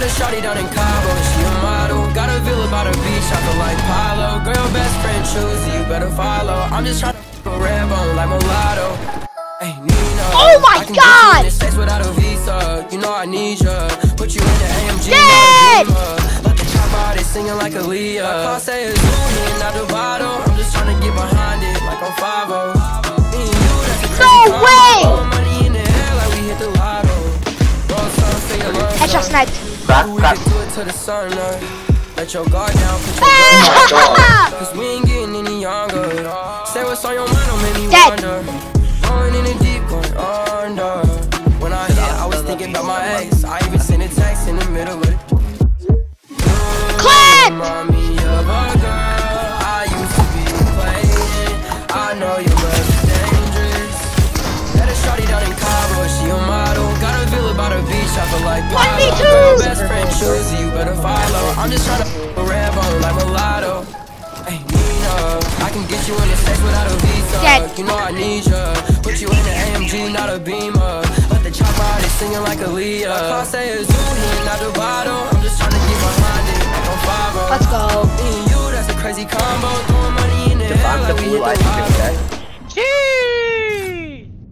Met a shawty down in Cabo, she a model. Got a villa by the beach, I feel like Palo. Girl, best friend choose you better follow. I'm just trying to a red bone like mulatto. Hey, Nina, oh my God! Without a visa, you know I need ya. Put you in the AMG, Dead! Let the chop out, it's singing like Aaliyah. My car say it's moving out the bottle. I'm just trying to get behind it like I'm 5-0. No way! Money in the air like we hit the lotto. Headshot sniped. Back to the sun, let your guard down, put your guard down. Cause we ain't getting any younger. Say what's on your mind, don't make me wonder. Going in the deep, going under. When I hit, I was thinking about my ex. I even sent a text in the middle of it. Click! Mommy of a girl I used to be playing. I know your love is dangerous. Met a shawty down in Cabo, she a model. Got a villa by the beach, I feel like Palo. Girl, best friend choose you better follow. I'm just trying to a red bone like mulatto. Hey, Nina, I can get you in the sex without a visa. Dead. You know I need ya. Put you in the AMG, not a Beamer. Let the chop out, it's singing like Aaliyah. My car say it's moving out the bottle. I'm just trying to get behind it like I'm 5-0. Let's go. Me and you, that's a crazy combo. Throwing money in the air like we hit the lotto.